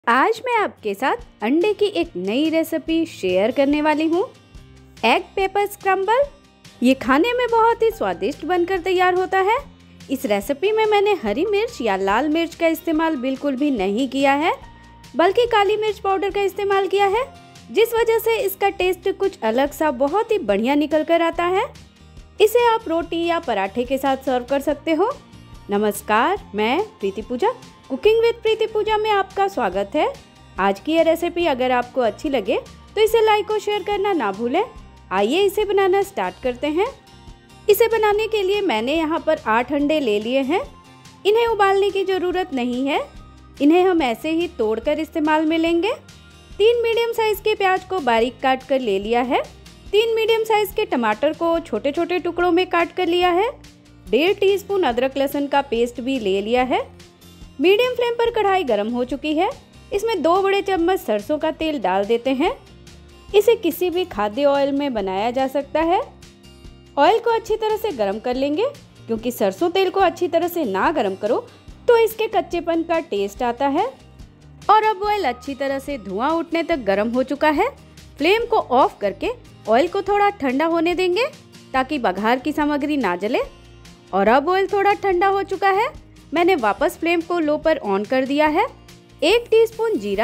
आज मैं आपके साथ अंडे की एक नई रेसिपी शेयर करने वाली हूँ। Egg pepper scramble. ये खाने में बहुत ही स्वादिष्ट बनकर तैयार होता है। इस रेसिपी में मैंने हरी मिर्च या लाल मिर्च का इस्तेमाल बिल्कुल भी नहीं किया है, बल्कि काली मिर्च पाउडर का इस्तेमाल किया है, जिस वजह से इसका टेस्ट कुछ अलग सा बहुत ही बढ़िया निकल कर आता है। इसे आप रोटी या पराठे के साथ सर्व कर सकते हो। नमस्कार, मैं प्रीति पूजा, कुकिंग विद प्रीति पूजा में आपका स्वागत है। आज की ये रेसिपी अगर आपको अच्छी लगे तो इसे लाइक और शेयर करना ना भूलें। आइए इसे बनाना स्टार्ट करते हैं। इसे बनाने के लिए मैंने यहाँ पर 8 अंडे ले लिए हैं। इन्हें उबालने की ज़रूरत नहीं है, इन्हें हम ऐसे ही तोड़कर इस्तेमाल में लेंगे। 3 मीडियम साइज़ के प्याज को बारीक काट कर ले लिया है। 3 मीडियम साइज़ के टमाटर को छोटे छोटे टुकड़ों में काट कर लिया है। 1.5 टीस्पून अदरक लहसुन का पेस्ट भी ले लिया है। मीडियम फ्लेम पर कढ़ाई गर्म हो चुकी है। इसमें 2 बड़े चम्मच सरसों का तेल डाल देते हैं। इसे किसी भी खाद्य ऑयल में बनाया जा सकता है। ऑयल को अच्छी तरह से गर्म कर लेंगे, क्योंकि सरसों तेल को अच्छी तरह से ना गर्म करो तो इसके कच्चेपन का टेस्ट आता है। और अब ऑयल अच्छी तरह से धुआं उठने तक गर्म हो चुका है। फ्लेम को ऑफ करके ऑयल को थोड़ा ठंडा होने देंगे, ताकि बघार की सामग्री ना जले। और अब ऑयल थोड़ा ठंडा हो चुका है। मैंने वापस फ्लेम को लो पर ऑन कर दिया है। 1 टीस्पून जीरा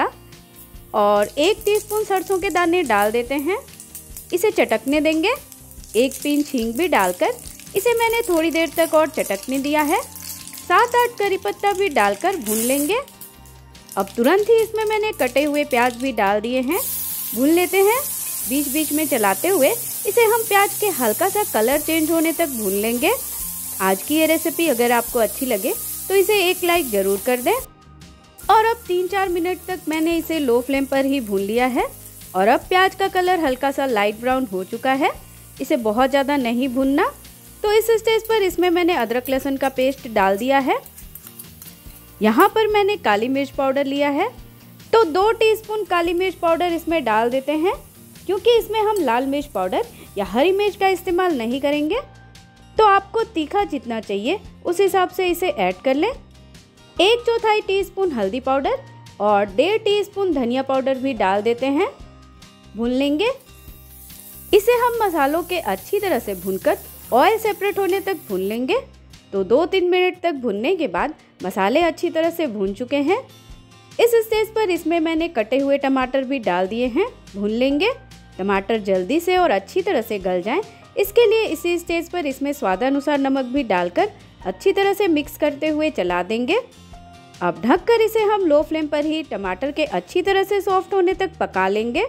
और 1 टीस्पून सरसों के दाने डाल देते हैं। इसे चटकने देंगे। 1 पिंच हींग भी डालकर इसे मैंने थोड़ी देर तक और चटकने दिया है। 7-8 करी पत्ता भी डालकर भून लेंगे। अब तुरंत ही इसमें मैंने कटे हुए प्याज भी डाल दिए हैं। भून लेते हैं। बीच बीच में चलाते हुए इसे हम प्याज के हल्का सा कलर चेंज होने तक भून लेंगे। आज की ये रेसिपी अगर आपको अच्छी लगे तो इसे एक लाइक ज़रूर कर दें। और अब 3-4 मिनट तक मैंने इसे लो फ्लेम पर ही भून लिया है। और अब प्याज का कलर हल्का सा लाइट ब्राउन हो चुका है। इसे बहुत ज़्यादा नहीं भूनना। तो इस स्टेज पर इसमें मैंने अदरक लहसुन का पेस्ट डाल दिया है। यहाँ पर मैंने काली मिर्च पाउडर लिया है, तो 2 टीस्पून काली मिर्च पाउडर इसमें डाल देते हैं, क्योंकि इसमें हम लाल मिर्च पाउडर या हरी मिर्च का इस्तेमाल नहीं करेंगे। तो आपको तीखा जितना चाहिए उस हिसाब से इसे ऐड कर लें। 1/4 टीस्पून हल्दी पाउडर और 1.5 टीस्पून धनिया पाउडर भी डाल देते हैं। भून लेंगे। इसे हम मसालों के अच्छी तरह से भूनकर ऑयल सेपरेट होने तक भून लेंगे। तो 2-3 मिनट तक भूनने के बाद मसाले अच्छी तरह से भून चुके हैं। इस स्टेज पर इसमें मैंने कटे हुए टमाटर भी डाल दिए हैं। भून लेंगे। टमाटर जल्दी से और अच्छी तरह से गल जाएं, इसके लिए इसी स्टेज पर इसमें स्वादानुसार नमक भी डालकर अच्छी तरह से मिक्स करते हुए चला देंगे। अब ढककर इसे हम लो फ्लेम पर ही टमाटर के अच्छी तरह से सॉफ्ट होने तक पका लेंगे।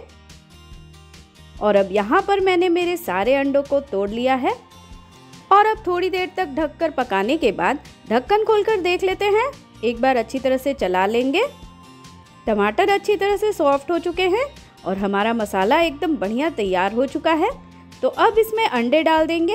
और अब यहाँ पर मैंने मेरे सारे अंडों को तोड़ लिया है। और अब थोड़ी देर तक ढककर पकाने के बाद ढक्कन खोलकर देख लेते हैं। एक बार अच्छी तरह से चला लेंगे। टमाटर अच्छी तरह से सॉफ्ट हो चुके हैं और हमारा मसाला एकदम बढ़िया तैयार हो चुका है। तो अब इसमें अंडे डाल देंगे।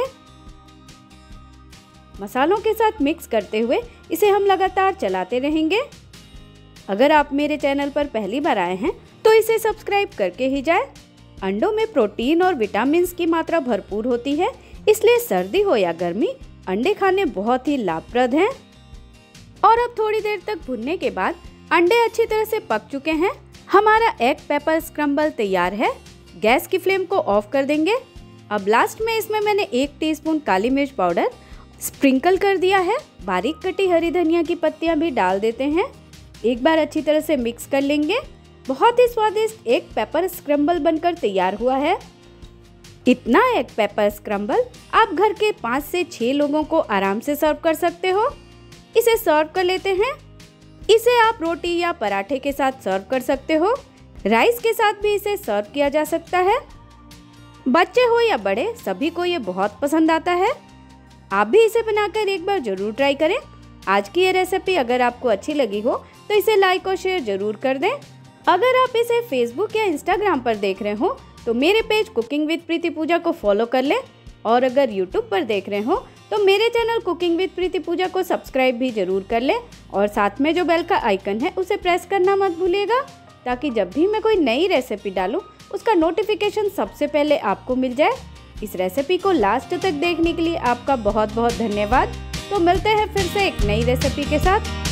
मसालों के साथ मिक्स करते हुए इसे हम लगातार चलाते रहेंगे। अगर आप मेरे चैनल पर पहली बार आए हैं तो इसे सब्सक्राइब करके ही जाएं। अंडों में प्रोटीन और विटामिन्स की मात्रा भरपूर होती है, इसलिए सर्दी हो या गर्मी अंडे खाने बहुत ही लाभप्रद हैं। और अब थोड़ी देर तक भुनने के बाद अंडे अच्छी तरह से पक चुके हैं। हमारा एग पेपर स्क्रम्बल तैयार है। गैस की फ्लेम को ऑफ कर देंगे। अब लास्ट में इसमें मैंने 1 टीस्पून काली मिर्च पाउडर स्प्रिंकल कर दिया है। बारीक कटी हरी धनिया की पत्तियां भी डाल देते हैं। एक बार अच्छी तरह से मिक्स कर लेंगे। बहुत ही स्वादिष्ट एग पेपर स्क्रम्बल बनकर तैयार हुआ है। इतना एग पेपर स्क्रम्बल आप घर के 5 से 6 लोगों को आराम से सर्व कर सकते हो। इसे सर्व कर लेते हैं। इसे आप रोटी या पराठे के साथ सर्व कर सकते हो। राइस के साथ भी इसे सर्व किया जा सकता है। बच्चे हो या बड़े, सभी को ये बहुत पसंद आता है। आप भी इसे बनाकर एक बार जरूर ट्राई करें। आज की ये रेसिपी अगर आपको अच्छी लगी हो तो इसे लाइक और शेयर जरूर कर दें। अगर आप इसे फेसबुक या इंस्टाग्राम पर देख रहे हो तो मेरे page cooking with Preeti Pooja को फॉलो कर लें। और अगर यूट्यूब पर देख रहे हो तो मेरे channel cooking with Preeti Pooja को सब्सक्राइब भी जरूर कर लें। और साथ में जो बेल का आइकन है उसे प्रेस करना मत भूलिएगा, ताकि जब भी मैं कोई नई रेसिपी डालूं उसका नोटिफिकेशन सबसे पहले आपको मिल जाए। इस रेसिपी को लास्ट तक देखने के लिए आपका बहुत बहुत धन्यवाद। तो मिलते हैं फिर से एक नई रेसिपी के साथ।